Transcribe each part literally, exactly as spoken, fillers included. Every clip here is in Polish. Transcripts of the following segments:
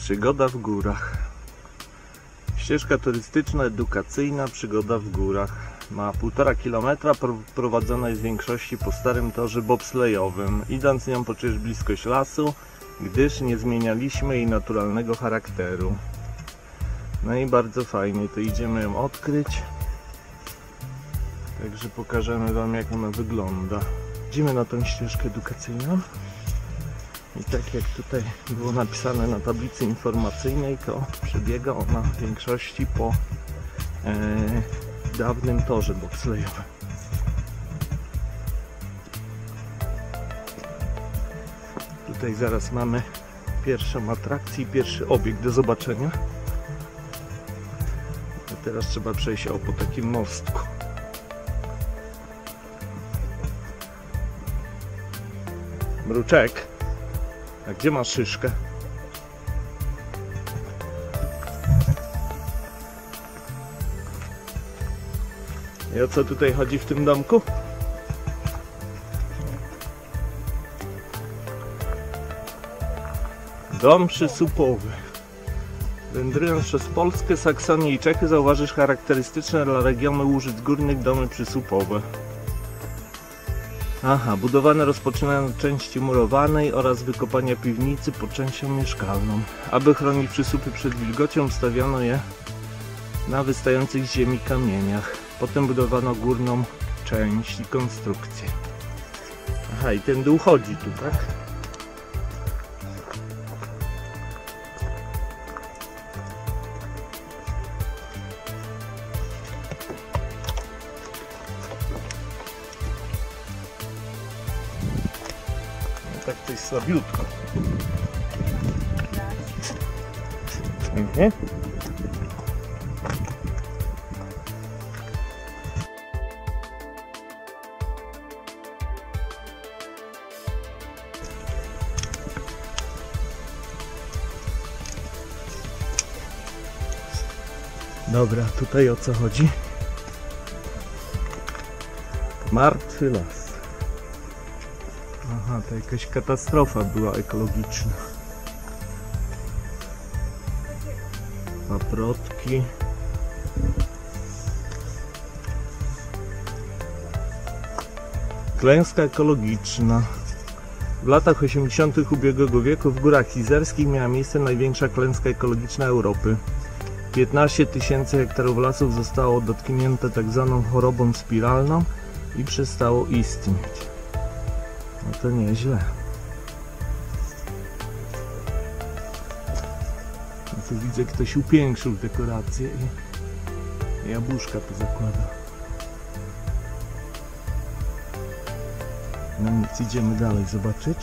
Przygoda w górach. Ścieżka turystyczna, edukacyjna, przygoda w górach. Ma półtora kilometra, prowadzona jest w większości po starym torze bobslejowym, idąc nią poczuć bliskość lasu, gdyż nie zmienialiśmy jej naturalnego charakteru. No i bardzo fajnie, to idziemy ją odkryć. Także pokażemy wam, jak ona wygląda. Idziemy na tą ścieżkę edukacyjną. I tak jak tutaj było napisane na tablicy informacyjnej, to przebiega ona w większości po e, dawnym torze bobslejowym. Tutaj zaraz mamy pierwszą atrakcję, pierwszy obiekt do zobaczenia. A teraz trzeba przejść o po takim mostku. Mruczek, a gdzie masz szyszkę? I o co tutaj chodzi w tym domku? Dom przysupowy. Wędrując przez Polskę, Saksonię i Czechy, zauważysz charakterystyczne dla regionu Łużyc Górnych domy przysupowe. Aha, budowane rozpoczynają od części murowanej oraz wykopania piwnicy pod częścią mieszkalną. Aby chronić przysupy przed wilgocią, ustawiono je na wystających z ziemi kamieniach. Potem budowano górną część i konstrukcję. Aha, i ten dół chodzi tu, tak? Tak to jest słabiutko. Mhm. Dobra, tutaj o co chodzi? Martwy las. Aha, to jakaś katastrofa była ekologiczna. Paprotki. Klęska ekologiczna. W latach osiemdziesiątych ubiegłego wieku w Górach Izerskich miała miejsce największa klęska ekologiczna Europy. piętnaście tysięcy hektarów lasów zostało dotknięte tak zwaną chorobą spiralną i przestało istnieć. No to nieźle. No tu widzę, ktoś upiększył dekorację i jabłuszka tu zakłada. No nic, idziemy dalej zobaczyć.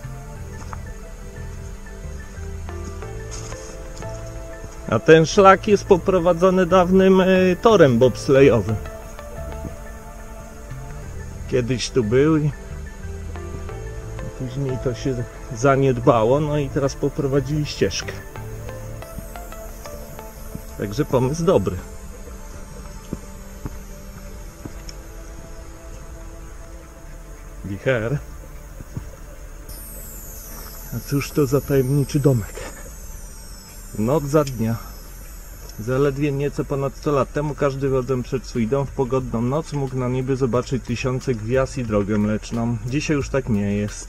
A ten szlak jest poprowadzony dawnym y, torem bobslejowym. Kiedyś tu był i później to się zaniedbało, no i teraz poprowadzili ścieżkę. Także pomysł dobry. Wicher. A cóż to za tajemniczy domek? Noc za dnia. Zaledwie nieco ponad sto lat temu każdy wychodząc przed swój dom w pogodną noc mógł na niebie zobaczyć tysiące gwiazd i drogę mleczną. Dzisiaj już tak nie jest.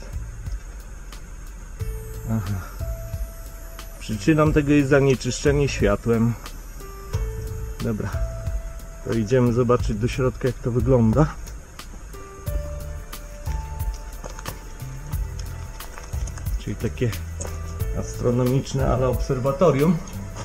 Aha. Przyczyną tego jest zanieczyszczenie światłem. Dobra, to idziemy zobaczyć do środka, jak to wygląda. Czyli takie astronomiczne, ale obserwatorium.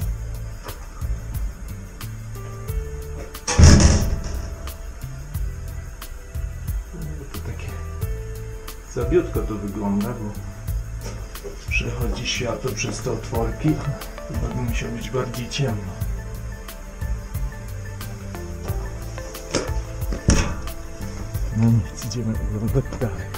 To takie zabiutko to wygląda, bo przechodzi światło przez te otworki. Chyba by musiało być bardziej ciemno. No nic, idziemy oglądać dalej.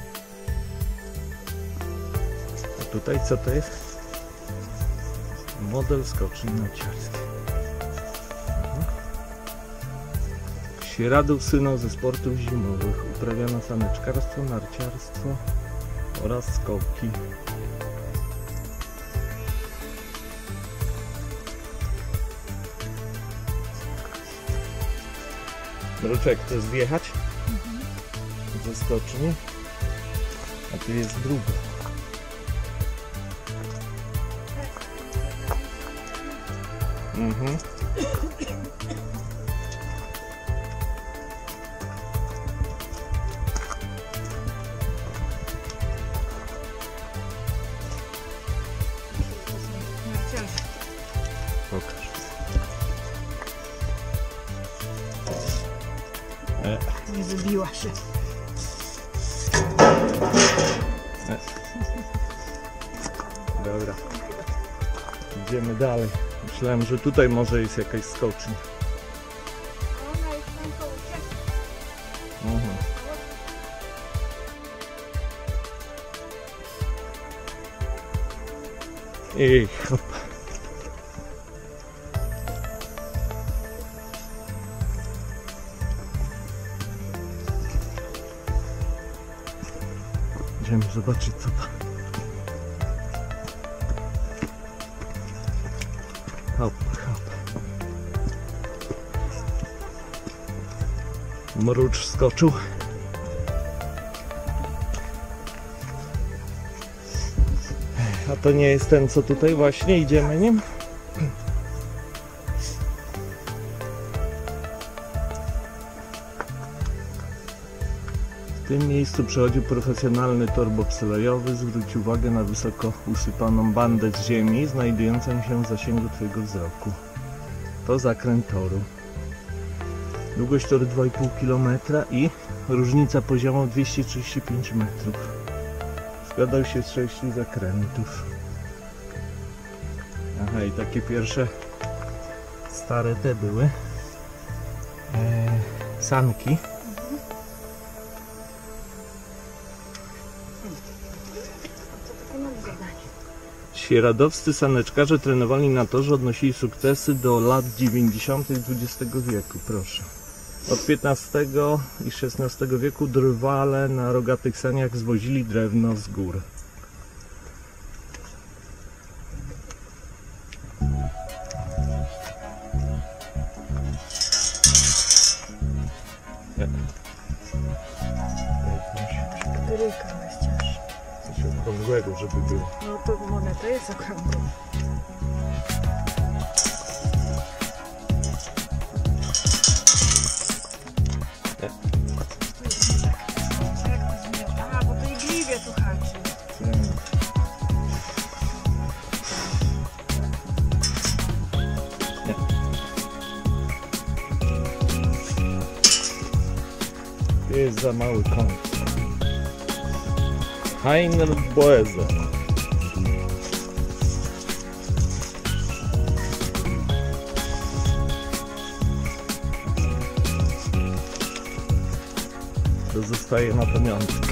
A tutaj co to jest? Model skoczni narciarskiej. Świeradów synął ze sportów zimowych. Uprawiano saneczkarstwo, narciarstwo oraz skoki. Mruczek, chcesz zjechać? Mhm. Ze skoczni? A tu jest druga. Mhm. Pokaż. E. Nie wybiła się. E. Dobra. Idziemy dalej. Myślałem, że tutaj może jest jakaś skocznia. Ona jest tam koło ciebie. Mhm. I hop. Idziemy zobaczyć, co tam. Hop, hop. Mrucz skoczył. A to nie jest ten, co tutaj właśnie idziemy nim? W tym miejscu przechodził profesjonalny tor bobslejowy. Zwróć uwagę na wysoko usypaną bandę z ziemi, znajdującą się w zasięgu Twojego wzroku. To zakręt toru. Długość toru dwa i pół kilometra i różnica poziomu dwieście trzydzieści pięć metrów. Składał się z sześciu zakrętów. Aha, i takie pierwsze stare te były e, sanki. Świeradowscy saneczkarze trenowali na torze, odnosili sukcesy do lat dziewięćdziesiątych dwudziestego wieku, proszę. Od piętnastego i szesnastego wieku drwale na rogatych saniach zwozili drewno z gór. Gryka ścież. Coś okrągłego, żeby było. No to moneta jest okrągła. Aha, bo to igliwie tu haczy. To jest za mały kąt. Heiner Boeze. To zostaje na pamiątkę.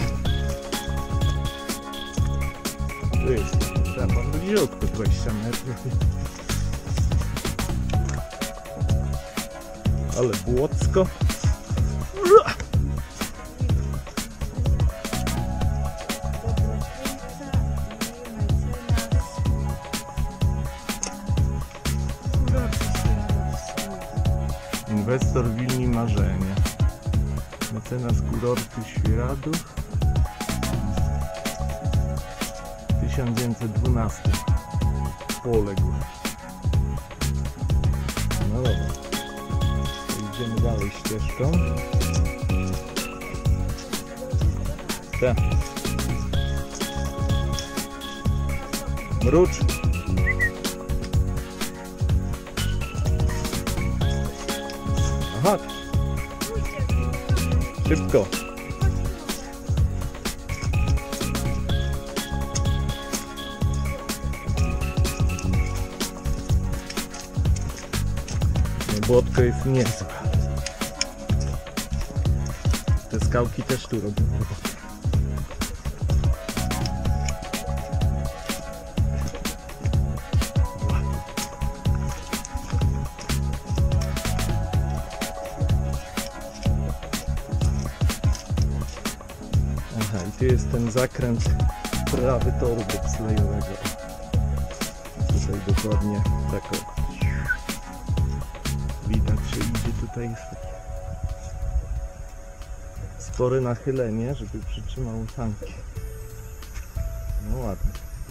Tu jest tam bliziutko, dwadzieścia metrów. Ale błocko. Inwestor Wilni Marzenia. Mecenas kurortu Świeradów. tysiąc dziewięćset dwunasty. Poległ. No dobra. To idziemy dalej ścieżką. Tak. Mrucz. Aha. Szybko. Błotko jest niezłe. Te skałki też tu robią robotę. i tu jest ten zakręt prawy toru bobslejowego. Tutaj dokładnie tak o. Widać, że idzie tutaj jest takie spore nachylenie, żeby przytrzymało sanki. No ładnie.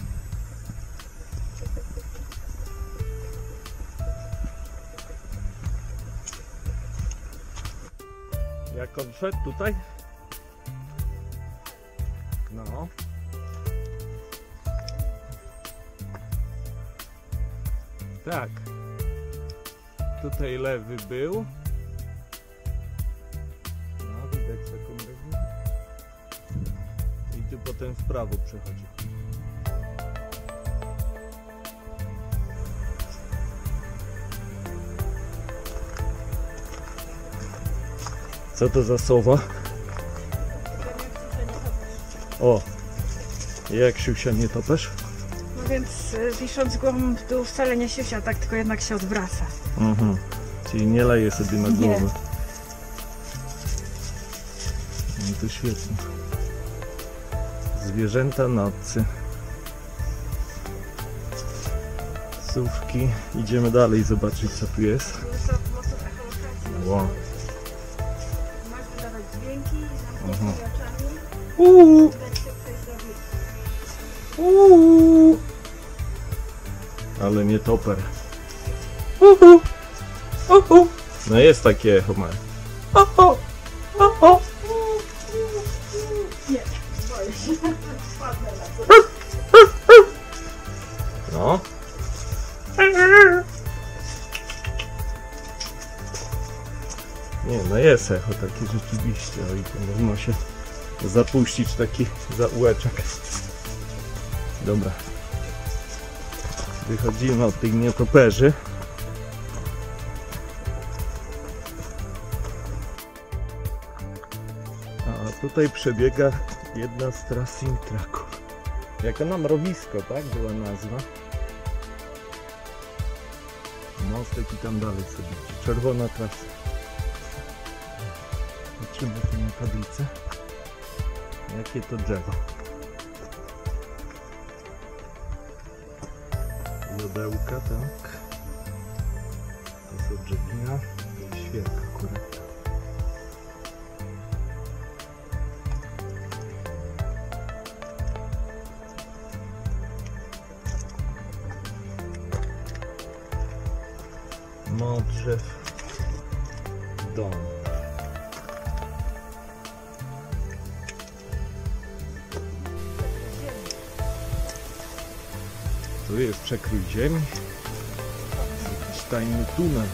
Jak on szedł tutaj? No. Tak. Tutaj lewy był. No, widać taką drogę. I tu potem w prawo przechodził. Co to za sowa? O! Jak siusia nie topesz? No więc y, wisząc głową w dół wcale nie siusia, tak tylko jednak się odwraca. Mhm. Czyli nie leje sobie na Nie. głowę. No to świetnie. Zwierzęta nocy. Sówki. Idziemy dalej zobaczyć, co tu jest. Wow. Masz wydawać dźwięki, Aha. zamknąć oczami, Uuu, dać się coś zrobić. uuu. Ale nie toper. Uhu, uhu. No jest takie echo, ma. Uhu, uhu. Nie, boję się. Spadnę na to. No. Nie, no jest echo takie rzeczywiście, o i to można się zapuścić taki zaułeczek. Dobra. Wychodzimy od tych nietoperzy. A tutaj przebiega jedna z tras Sintraku. Jako na mrowisko, tak? Była nazwa. Mostek i tam dalej sobie idzie. Czerwona trasa. Patrzymy tu na tablicę. Jakie to drzewo. Jodełka, tak. To są drzewina. To jest świerk akurat. Modrzew. Dom. Tu jest przekrój ziemi. Jakiś tajny tunel.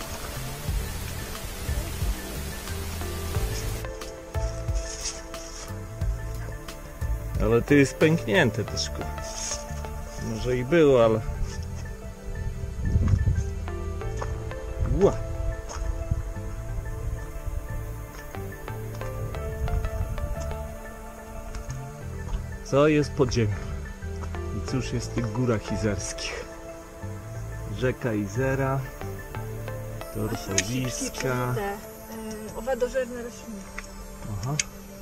Ale to jest pęknięte te szkło. Może i było, ale... Ła! Co jest pod ziemią? I cóż jest w tych górach izerskich? Rzeka Izera, torfowiska. Te y, owadożerne rośliny. Aha.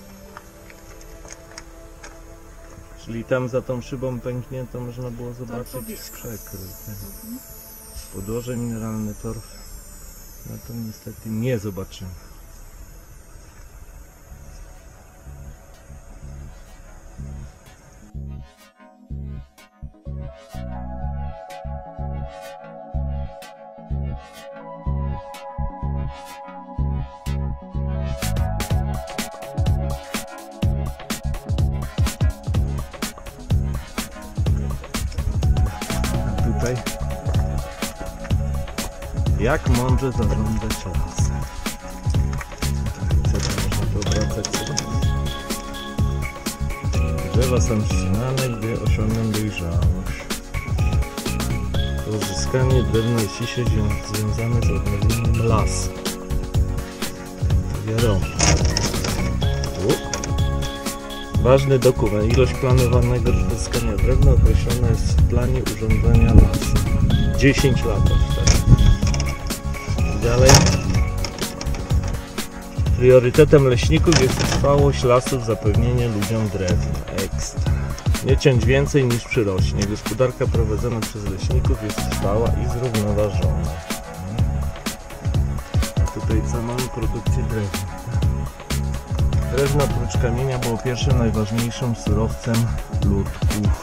Czyli tam za tą szybą pękniętą można było zobaczyć Torfowisko. przekrój. Tak. Podłoże mineralne, torf. No to niestety nie zobaczymy. A tutaj jak mądrze zarządzać lasem. Co to można to obracać sobie? Drzewa są ścinane, gdy osiągną dojrzałość. Pozyskanie drewna jest ściśle związane z odnowieniem lasu. Wiadomo. U. Ważny dokument. Ilość planowanego do pozyskania drewna określona jest w planie urządzenia lasu. dziesięć lat. Tak? Dalej. Priorytetem leśników jest trwałość lasów, zapewnienie ludziom drewna. Ekstra. Nie ciąć więcej niż przyrośnie. Gospodarka prowadzona przez leśników jest trwała i zrównoważona. A tutaj co mamy? Produkcję drewna. Drewno oprócz kamienia było pierwszym najważniejszym surowcem ludków.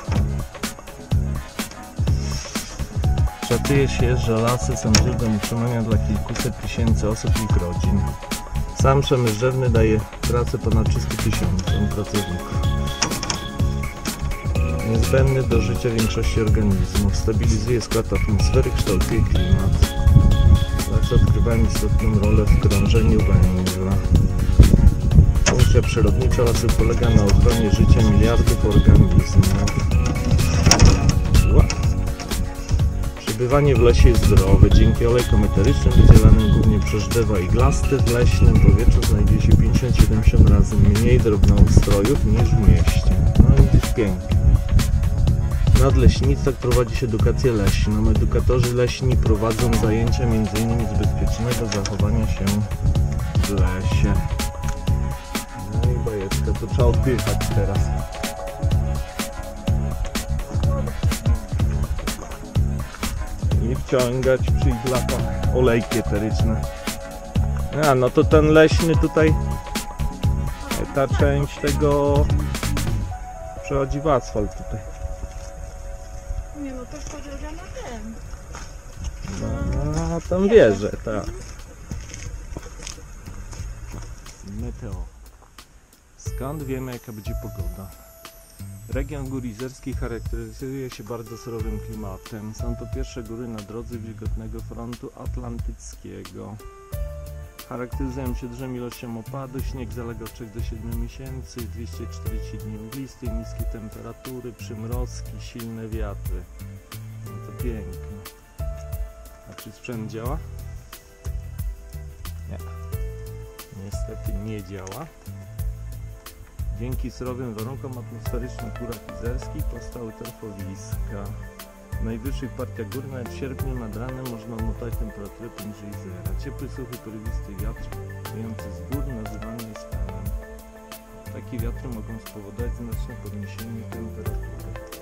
Szacuje się, że lasy są źródłem utrzymania dla kilkuset tysięcy osób i ich rodzin. Sam przemysł drzewny daje pracę ponad trzystu tysiącom pracowników. Niezbędny do życia większości organizmów. Stabilizuje skład atmosfery, kształtuje klimat. Lasy odgrywają istotną rolę w krążeniu węgla. Funkcja przyrodnicza lasów polega na ochronie życia miliardów organizmów. Przebywanie w lesie jest zdrowe. Dzięki olejkom eterycznym wydzielanym głównie przez drzewa iglaste w leśnym powietrzu znajduje się pięćdziesiąt do siedemdziesięciu razy mniej drobnoustrojów niż w mieście. No i gdzieś pięknie. W nadleśnictwach prowadzi się edukację leśną. Edukatorzy leśni prowadzą zajęcia m.in. z bezpiecznego zachowania się w lesie. No i bajeczka, to trzeba oddychać teraz. I wciągać przy ich latach olejki eteryczne. A no to ten leśny tutaj, ta część tego przechodzi w asfalt tutaj. Nie no, to jest ta droga na ten. No, tam wierzę, tak. Meteo. Skąd wiemy, jaka będzie pogoda? Region gór izerskich charakteryzuje się bardzo surowym klimatem. Są to pierwsze góry na drodze wilgotnego frontu atlantyckiego. Charakteryzują się dużą ilością opadu, śnieg zalega od trzech do siedmiu miesięcy, dwieście czterdzieści dni mglistej, niskie temperatury, przymrozki, silne wiatry. No to pięknie. A czy sprzęt działa? Nie. Niestety nie działa. Dzięki surowym warunkom atmosferycznym w górach izerskich powstały torfowiska. W najwyższych partiach gór nawet w sierpniu nad ranem można odnotować temperaturę poniżej zera. Ciepły, suchy, porywisty wiatr wiejący z gór nazywany jest falem. Takie wiatry mogą spowodować znaczne podniesienie temperatury.